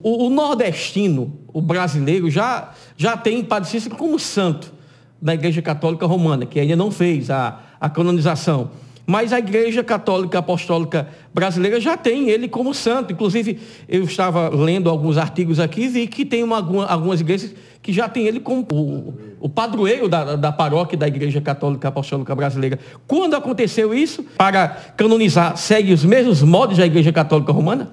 O nordestino, o brasileiro, já tem Padre Cícero como santo da Igreja Católica Romana, que ainda não fez a canonização. Mas a Igreja Católica Apostólica Brasileira já tem ele como santo. Inclusive, eu estava lendo alguns artigos aqui e vi que tem algumas igrejas que já tem ele como o padroeiro da paróquia da Igreja Católica Apostólica Brasileira. Quando aconteceu isso, para canonizar, segue os mesmos modos da Igreja Católica Romana?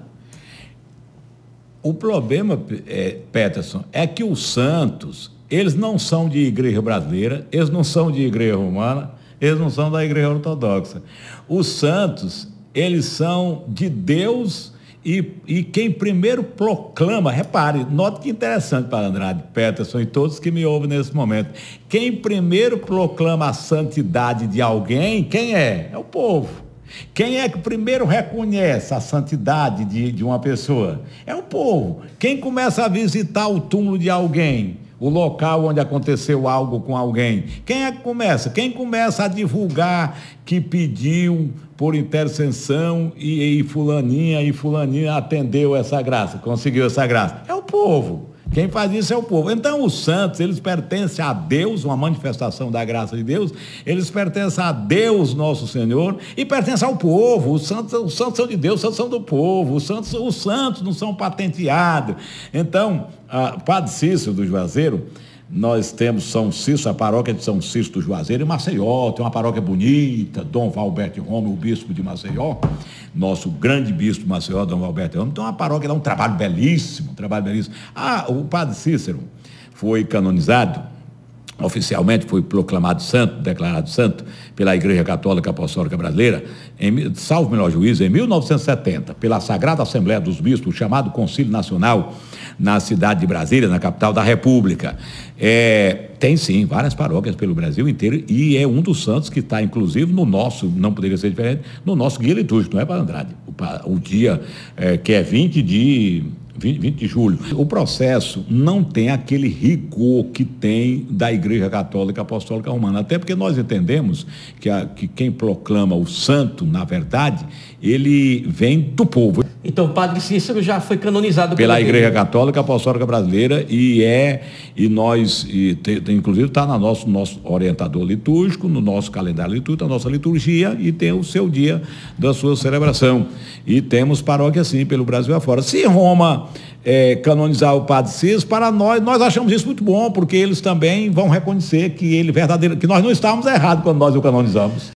O problema, Peterson, é que os santos, eles não são de igreja brasileira, eles não são de igreja romana, eles não são da igreja ortodoxa. Os santos, eles são de Deus e quem primeiro proclama, repare, note que interessante para Andrade, Peterson e todos que me ouvem nesse momento, quem primeiro proclama a santidade de alguém, quem é? É o povo. Quem é que primeiro reconhece a santidade de uma pessoa? É o povo. Quem começa a visitar o túmulo de alguém, o local onde aconteceu algo com alguém? Quem é que começa? Quem começa a divulgar que pediu por intercessão e fulaninha atendeu essa graça, conseguiu essa graça? É o povo. Quem faz isso é o povo. Então, os santos, eles pertencem a Deus, uma manifestação da graça de Deus, eles pertencem a Deus, nosso Senhor, e pertencem ao povo. Os santos são de Deus, os santos são do povo, os santos não são patenteados. Então, Padre Cícero do Juazeiro, nós temos São Cícero, a paróquia de São Cícero do Juazeiro, em Maceió, tem uma paróquia bonita, Dom Valberto Rome, o bispo de Maceió, nosso grande bispo de Maceió, Dom Valberto Rome, tem uma paróquia, dá um trabalho belíssimo, o Padre Cícero foi canonizado, oficialmente foi proclamado santo, declarado santo pela Igreja Católica Apostólica Brasileira, salvo melhor juízo, em 1970, pela Sagrada Assembleia dos Bispos, chamado Concílio Nacional, na cidade de Brasília, na capital da República. Tem sim várias paróquias pelo Brasil inteiro e é um dos santos que está inclusive no nosso, não poderia ser diferente, no nosso guia litúrgico, não é, Padre Andrade? O dia que é 20 de julho. O processo não tem aquele rigor que tem da Igreja Católica Apostólica Romana, até porque nós entendemos que quem proclama o santo, na verdade, ele vem do povo. Então, o Padre Cícero já foi canonizado pela Igreja Católica Apostólica Brasileira inclusive está no nosso orientador litúrgico, no nosso calendário litúrgico, na nossa liturgia, e tem o seu dia da sua celebração. E temos paróquias sim pelo Brasil afora. Se Roma canonizar o Padre Cícero, para nós achamos isso muito bom, porque eles também vão reconhecer que ele verdadeiro, que nós não estávamos errados quando nós o canonizamos.